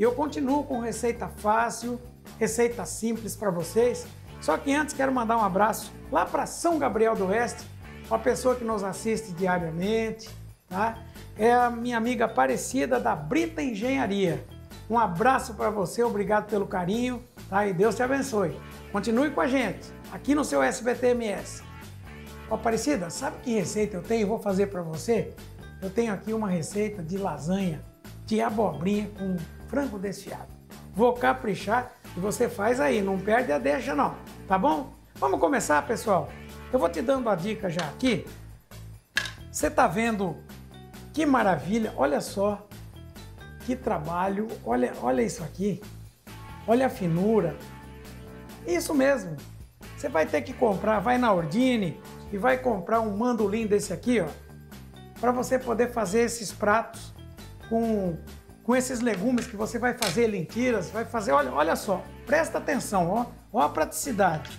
eu continuo com receita fácil, receita simples para vocês. Só que antes quero mandar um abraço lá para São Gabriel do Oeste, uma pessoa que nos assiste diariamente, tá? É a minha amiga Aparecida da Brita Engenharia. Um abraço para você, obrigado pelo carinho, tá? E Deus te abençoe. Continue com a gente, aqui no seu SBT-MS. Aparecida, sabe que receita eu tenho? Vou fazer para você. Eu tenho aqui uma receita de lasanha de abobrinha com frango desfiado. Vou caprichar e você faz aí, não perde a deixa não, tá bom? Vamos começar, pessoal? Eu vou te dando a dica já aqui. Você tá vendo que maravilha, olha só que trabalho, olha isso aqui, olha a finura. Isso mesmo, você vai ter que comprar, vai na Ordine e vai comprar um mandolim desse aqui, ó, para você poder fazer esses pratos com esses legumes que você vai fazer lentilhas, vai fazer, olha só, presta atenção, ó a praticidade,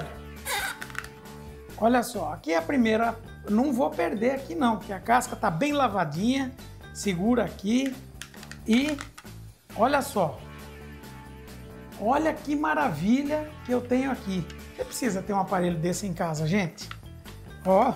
olha só, aqui é a primeira, não vou perder aqui não, porque a casca tá bem lavadinha, segura aqui e olha só, olha que maravilha que eu tenho aqui. Você precisa ter um aparelho desse em casa, gente, ó,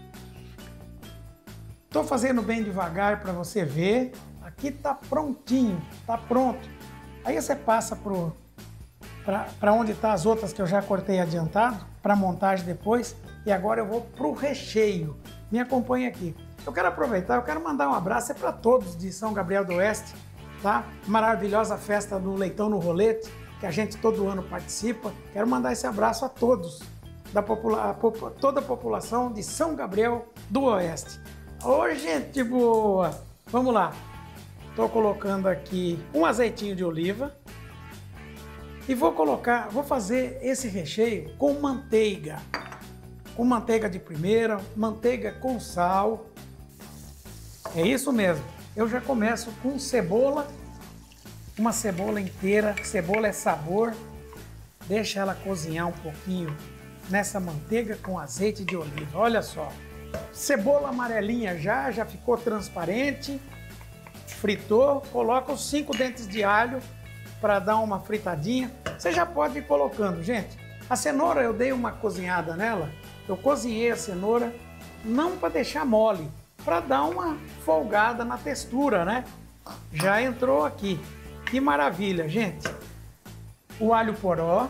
tô fazendo bem devagar para você ver. Aqui tá prontinho, tá pronto. Aí você passa para onde tá as outras que eu já cortei adiantado, para montagem depois. E agora eu vou pro recheio. Me acompanha aqui. Eu quero aproveitar, eu quero mandar um abraço para todos de São Gabriel do Oeste, tá? Maravilhosa festa do Leitão no Rolete, que a gente todo ano participa. Quero mandar esse abraço a todos, toda a população de São Gabriel do Oeste. Ô, gente boa! Vamos lá. Estou colocando aqui um azeitinho de oliva e vou fazer esse recheio com manteiga de primeira, manteiga com sal. É isso mesmo. Eu já começo com cebola, uma cebola inteira. Cebola é sabor. Deixa ela cozinhar um pouquinho nessa manteiga com azeite de oliva. Olha só. Cebola amarelinha já ficou transparente. Fritou, coloca os 5 dentes de alho para dar uma fritadinha. Você já pode ir colocando, gente. A cenoura eu dei uma cozinhada nela. Eu cozinhei a cenoura não para deixar mole, para dar uma folgada na textura, né? Já entrou aqui. Que maravilha, gente. O alho poró.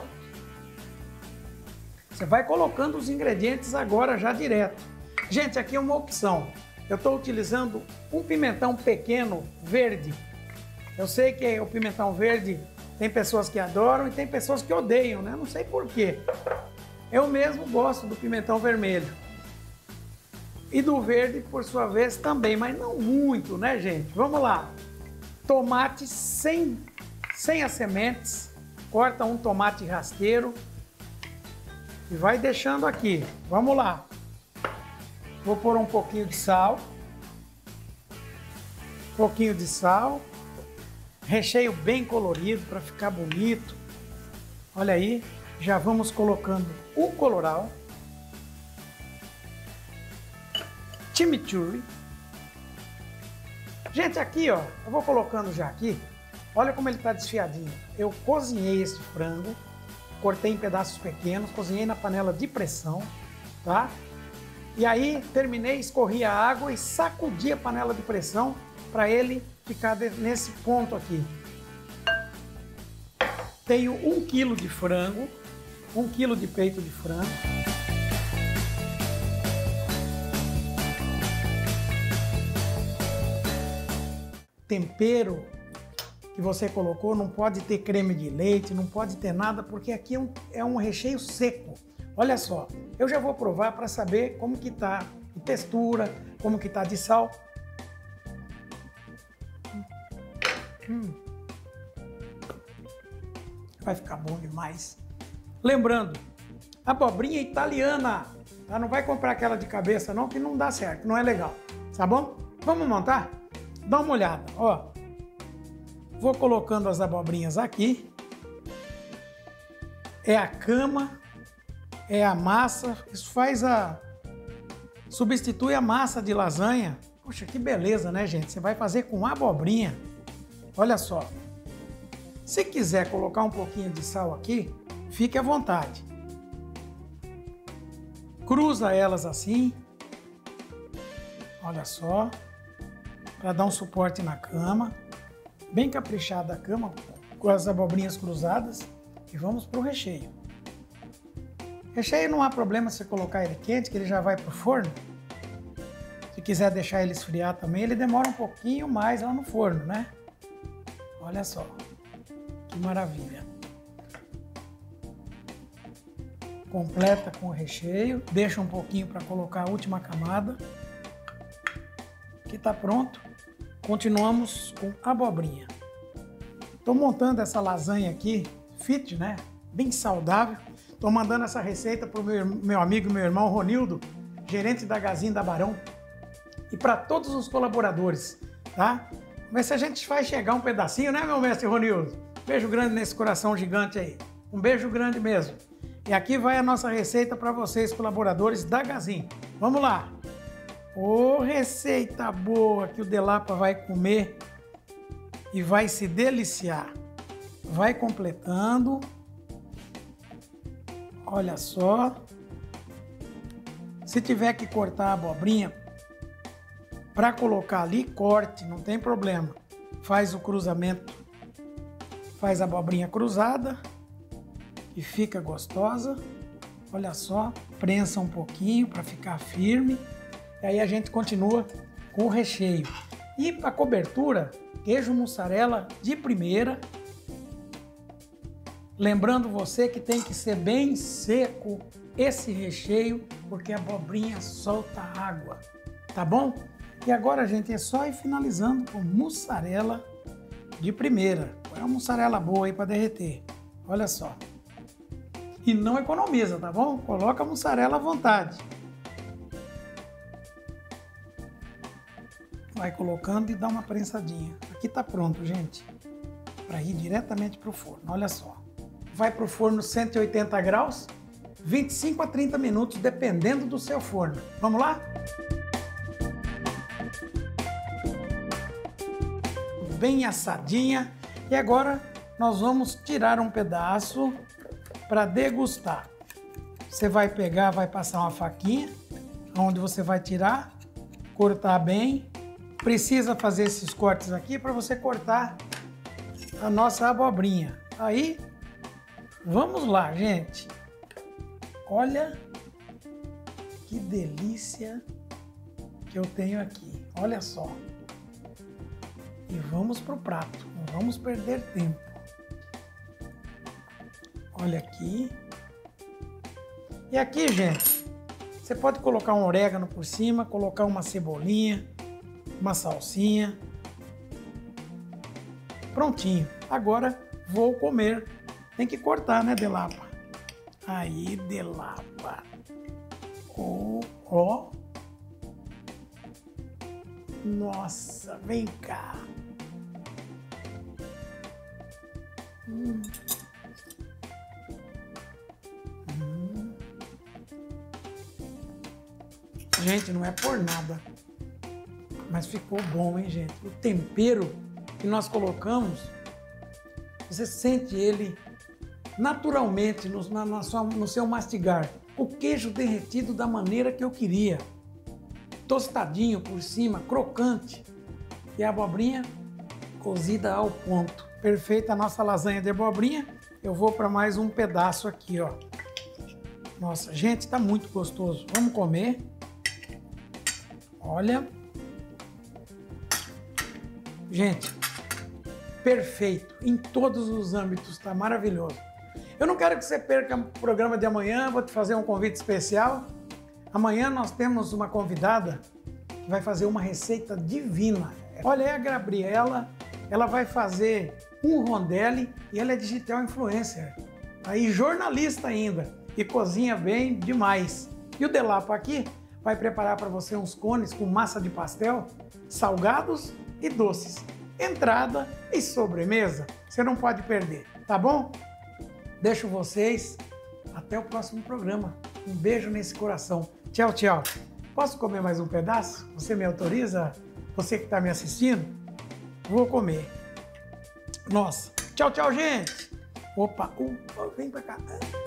Você vai colocando os ingredientes agora já direto. Gente, aqui é uma opção. Eu estou utilizando um pimentão pequeno, verde. Eu sei que o pimentão verde tem pessoas que adoram e tem pessoas que odeiam, né? Não sei por quê. Eu mesmo gosto do pimentão vermelho. E do verde, por sua vez, também, mas não muito, né, gente? Vamos lá. Tomate sem as sementes. Corta um tomate rasteiro e vai deixando aqui. Vamos lá. Vou pôr um pouquinho de sal. Recheio bem colorido para ficar bonito. Olha aí, já vamos colocando o colorau. Chimichurri. Gente, aqui ó, eu vou colocando já aqui. Olha como ele está desfiadinho. Eu cozinhei esse frango, cortei em pedaços pequenos, cozinhei na panela de pressão, tá? E aí terminei, escorri a água e sacudi a panela de pressão para ele ficar nesse ponto aqui. Tenho 1 quilo de frango, 1 quilo de peito de frango. Tempero que você colocou, não pode ter creme de leite, não pode ter nada, porque aqui é um recheio seco. Olha só, eu já vou provar para saber como que tá de textura, como que tá de sal. Vai ficar bom demais. Lembrando, abobrinha italiana, tá? Não vai comprar aquela de cabeça não, que não dá certo, não é legal, tá bom? Vamos montar? Dá uma olhada, ó. Vou colocando as abobrinhas aqui. É a cama, é a massa, isso substitui a massa de lasanha. Poxa, que beleza, né, gente? Você vai fazer com abobrinha. Olha só. Se quiser colocar um pouquinho de sal aqui, fique à vontade. Cruza elas assim, olha só, para dar um suporte na cama, bem caprichada a cama, com as abobrinhas cruzadas, e vamos para o recheio. Recheio não há problema você colocar ele quente, que ele já vai para o forno. Se quiser deixar ele esfriar também, ele demora um pouquinho mais lá no forno, né? Olha só, que maravilha. Completa com o recheio, deixa um pouquinho para colocar a última camada. Aqui está pronto. Continuamos com a abobrinha. Estou montando essa lasanha aqui, fit, né? Bem saudável. Estou mandando essa receita para o meu amigo, meu irmão Ronildo, gerente da Gazin da Barão, e para todos os colaboradores, tá? Vamos ver se a gente vai chegar um pedacinho, né, meu mestre Ronildo? Beijo grande nesse coração gigante aí. Um beijo grande mesmo. E aqui vai a nossa receita para vocês, colaboradores da Gazin. Vamos lá! Ô, receita boa que o Delapa vai comer e vai se deliciar. Vai completando. Olha só. Se tiver que cortar a abobrinha para colocar ali, corte, não tem problema. Faz o cruzamento. Faz a abobrinha cruzada e fica gostosa. Olha só, prensa um pouquinho para ficar firme. E aí a gente continua com o recheio. E para cobertura, queijo mussarela de primeira. Lembrando você que tem que ser bem seco esse recheio, porque a abobrinha solta água, tá bom? E agora, gente, é só ir finalizando com mussarela de primeira. É uma mussarela boa aí para derreter. Olha só. E não economiza, tá bom? Coloca a mussarela à vontade. Vai colocando e dá uma prensadinha. Aqui tá pronto, gente. Para ir diretamente para o forno. Olha só. Vai para o forno 180 graus, 25 a 30 minutos, dependendo do seu forno. Vamos lá? Bem assadinha. E agora nós vamos tirar um pedaço para degustar. Você vai pegar, vai passar uma faquinha, onde você vai tirar, cortar bem. Precisa fazer esses cortes aqui para você cortar a nossa abobrinha. Aí, vamos lá, gente. Olha que delícia que eu tenho aqui. Olha só. E vamos pro prato. Não vamos perder tempo. Olha aqui. E aqui, gente, você pode colocar um orégano por cima, colocar uma cebolinha, uma salsinha. Prontinho. Agora vou comer. Tem que cortar, né, Delapa? Aí, Delapa. Ó. Nossa, vem cá. Gente, não é por nada, mas ficou bom, hein, gente? O tempero que nós colocamos, você sente ele naturalmente no seu mastigar. O queijo derretido da maneira que eu queria. Tostadinho por cima, crocante. E a abobrinha cozida ao ponto. Perfeita a nossa lasanha de abobrinha. Eu vou para mais um pedaço aqui, ó. Nossa, gente, tá muito gostoso. Vamos comer. Olha. Gente, perfeito. Em todos os âmbitos, tá maravilhoso. Eu não quero que você perca o programa de amanhã. Vou te fazer um convite especial. Amanhã nós temos uma convidada que vai fazer uma receita divina. Olha, é a Gabriela. Ela vai fazer um rondelli e ela é digital influencer. Aí jornalista ainda e cozinha bem demais. E o Delapa aqui vai preparar para você uns cones com massa de pastel, salgados e doces. Entrada e sobremesa. Você não pode perder, tá bom? Deixo vocês até o próximo programa. Um beijo nesse coração. Tchau, tchau. Posso comer mais um pedaço? Você me autoriza? Você que está me assistindo? Vou comer. Nossa, Tchau, tchau, gente. Opa, vem pra cá.